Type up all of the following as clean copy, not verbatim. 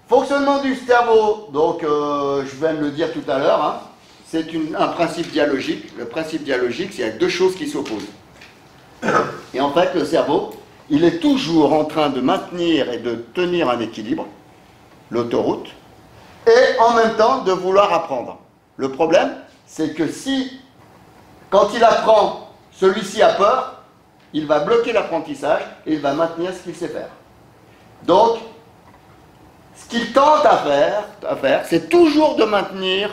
Fonctionnement du cerveau, donc je viens de le dire tout à l'heure, hein, c'est un principe dialogique. Le principe dialogique, c'est qu'il y a deux choses qui s'opposent. Et en fait, le cerveau, il est toujours en train de maintenir et de tenir un équilibre, l'autoroute, et en même temps de vouloir apprendre. Le problème, c'est que si, quand il apprend, celui-ci a peur, il va bloquer l'apprentissage et il va maintenir ce qu'il sait faire. Donc, ce qu'il tente à faire, c'est toujours de maintenir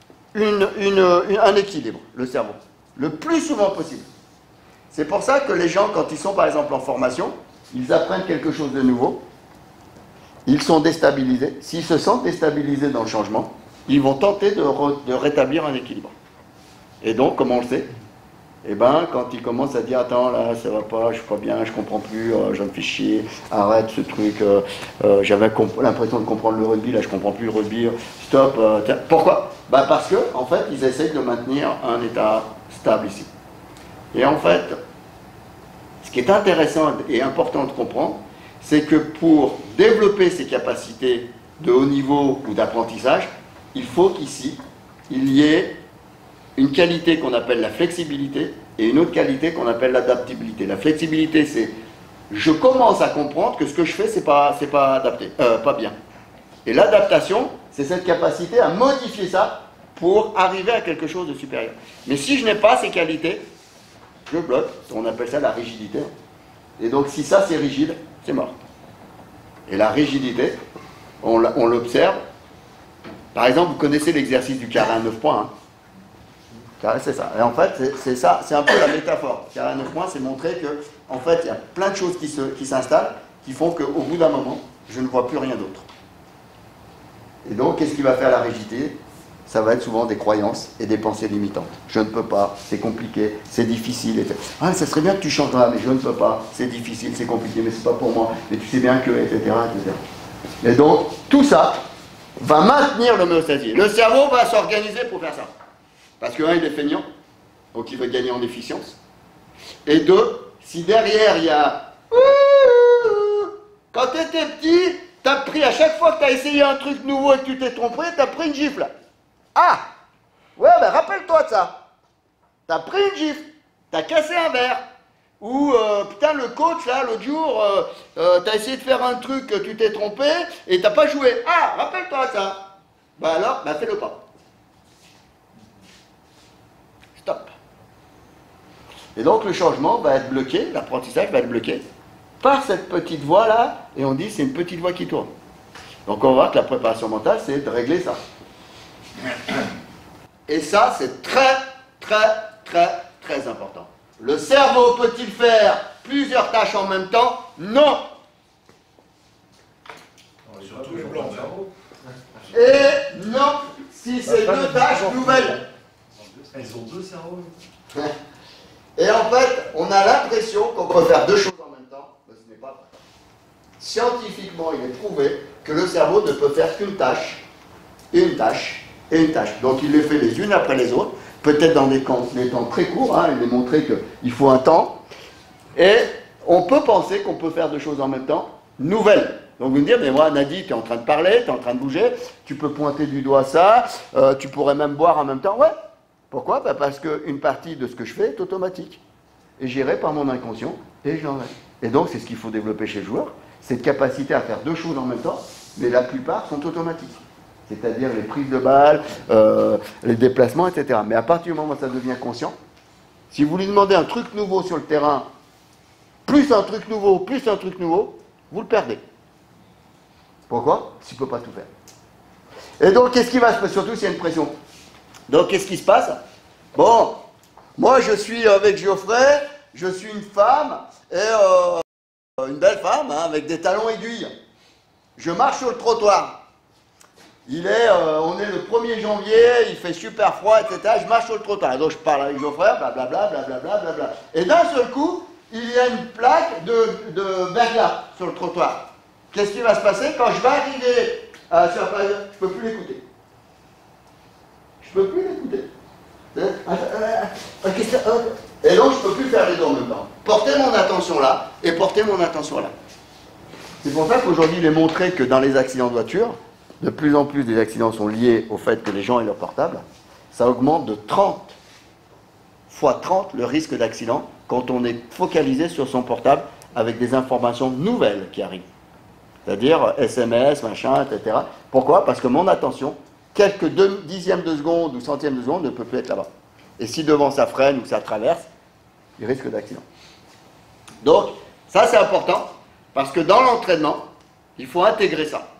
un équilibre, le cerveau, le plus souvent possible. C'est pour ça que les gens, quand ils sont par exemple en formation, ils apprennent quelque chose de nouveau, ils sont déstabilisés. S'ils se sentent déstabilisés dans le changement, ils vont tenter de rétablir un équilibre. Et donc, comme on le sait, eh ben, quand ils commencent à dire « Attends, là, ça va pas, je suis pas bien, je comprends plus, je me fais chier, arrête ce truc, j'avais l'impression de comprendre le rugby, là, je comprends plus le rugby, stop, pourquoi ?» Ben, parce que, en fait, ils essayent de maintenir un état stable ici. Et en fait, ce qui est intéressant et important de comprendre, c'est que pour développer ces capacités de haut niveau ou d'apprentissage, il faut qu'ici, il y ait une qualité qu'on appelle la flexibilité et une autre qualité qu'on appelle l'adaptabilité. La flexibilité, c'est je commence à comprendre que ce que je fais, c'est pas adapté, pas bien. Et l'adaptation, c'est cette capacité à modifier ça pour arriver à quelque chose de supérieur. Mais si je n'ai pas ces qualités, je bloque. On appelle ça la rigidité. Et donc, si ça c'est rigide, c'est mort. Et la rigidité, on l'observe. Par exemple, vous connaissez l'exercice du carré à 9 points. Hein. C'est ça. Et en fait, c'est ça, c'est un peu la métaphore. Carré à 9 points, c'est montrer que, en fait, il y a plein de choses qui s'installent, qui font qu'au bout d'un moment, je ne vois plus rien d'autre. Et donc, qu'est-ce qui va faire la rigidité? Ça va être souvent des croyances et des pensées limitantes. Je ne peux pas, c'est compliqué, c'est difficile. Ah, ça serait bien que tu changes là, mais je ne peux pas, c'est difficile, c'est compliqué, mais c'est pas pour moi, mais tu sais bien que, etc., etc. Et donc, tout ça va maintenir l'homéostasie. Le cerveau va s'organiser pour faire ça. Parce que, un, il est feignant, donc il veut gagner en efficience. Et deux, si derrière il y a... Quand tu étais petit, tu as pris, à chaque fois que tu as essayé un truc nouveau et que tu t'es trompé, tu as pris une gifle. Ah! Ouais, ben rappelle-toi de ça. Tu as pris une gifle, tu as cassé un verre. Ou, putain, le coach, là, l'autre jour, tu as essayé de faire un truc, tu t'es trompé et tu n'as pas joué. Ah, rappelle-toi de ça. Ben alors, ben fais-le pas. Stop. Et donc le changement va être bloqué, l'apprentissage va être bloqué par cette petite voie là, et on dit c'est une petite voie qui tourne. Donc on va voir que la préparation mentale, c'est de régler ça. Et ça, c'est très, très, très, très important. Le cerveau peut-il faire plusieurs tâches en même temps? Non. Surtout le blanc cerveau. Et non, si c'est deux tâches nouvelles. Elles ont deux cerveaux. Et en fait, on a l'impression qu'on peut faire deux choses en même temps, mais ce n'est pas vrai. Scientifiquement, il est prouvé que le cerveau ne peut faire qu'une tâche, et une tâche, et une tâche. Donc il les fait les unes après les autres, peut-être dans des temps très courts, hein, il est montré qu'il faut un temps, et on peut penser qu'on peut faire deux choses en même temps, nouvelles. Donc vous me dites, mais moi, Nadi, tu es en train de parler, tu es en train de bouger, tu peux pointer du doigt ça, tu pourrais même boire en même temps, ouais. Pourquoi? Parce qu'une partie de ce que je fais est automatique, et gérée par mon inconscient, et j'en ai. Et donc c'est ce qu'il faut développer chez le joueur, cette capacité à faire deux choses en même temps, mais la plupart sont automatiques. C'est-à-dire les prises de balles, les déplacements, etc. Mais à partir du moment où ça devient conscient, si vous lui demandez un truc nouveau sur le terrain, plus un truc nouveau, vous le perdez. Pourquoi? Parce qu'il ne peut pas tout faire. Et donc, qu'est-ce qui va se passer? Surtout s'il y a une pression. Donc, qu'est-ce qui se passe? Bon, moi, je suis avec Geoffrey, je suis une femme, et une belle femme, hein, avec des talons aiguilles. Je marche sur le trottoir. On est le 1er janvier, il fait super froid, etc. Je marche sur le trottoir. Donc, je parle avec Geoffrey, blablabla, blablabla. Et d'un seul coup, il y a une plaque de verglas sur le trottoir. Qu'est-ce qui va se passer? Quand je vais arriver sur la plage, je ne peux plus l'écouter. Je ne peux plus l'écouter. Et donc, je ne peux plus faire les deux en même temps. Porter mon attention là et porter mon attention là. C'est pour ça qu'aujourd'hui, il est montré que dans les accidents de voiture, de plus en plus des accidents sont liés au fait que les gens aient leur portable. Ça augmente de 30 fois 30 le risque d'accident quand on est focalisé sur son portable avec des informations nouvelles qui arrivent. C'est-à-dire SMS, machin, etc. Pourquoi? Parce que mon attention, quelques dixièmes de seconde ou centièmes de seconde ne peut plus être là-bas. Et si devant ça freine ou ça traverse, il risque d'accident. Donc, ça c'est important, parce que dans l'entraînement, il faut intégrer ça.